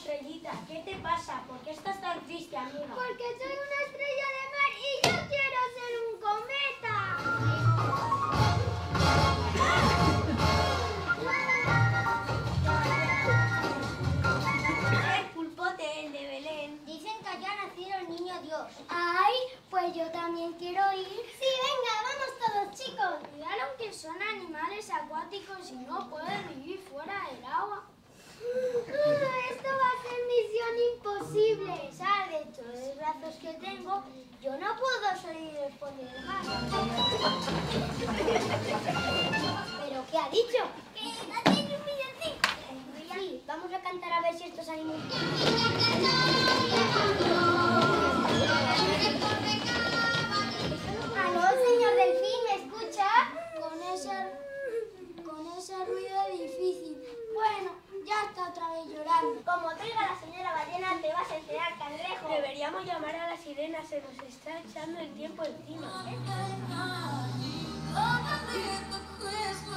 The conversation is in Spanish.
Estrellita, ¿qué te pasa? ¿Por qué estás tan triste, amiga? Porque soy una estrella de mar y yo quiero ser un cometa. El pulpote, el de Belén. Dicen que allá ha nacido el niño Dios. Ay, pues yo también quiero ir. Sí, venga, vamos todos, chicos. Cuidaron que son animales acuáticos y no pueden vivir fuera del agua. Esto va a ser misión imposible. ¿Sabes? De hecho, los brazos que tengo, yo no puedo salir del fondo del mar. ¿Pero qué ha dicho? Que no tiene un villancico. Sí, vamos a cantar a ver si estos animales... ¿Aló, señor Delfín, me escucha? Con ese ruido difícil. Bueno, ya está otra vez llorando. Como te diga la señora ballena, te vas a enterar, cangrejo. Deberíamos llamar a la sirena, se nos está echando el tiempo encima.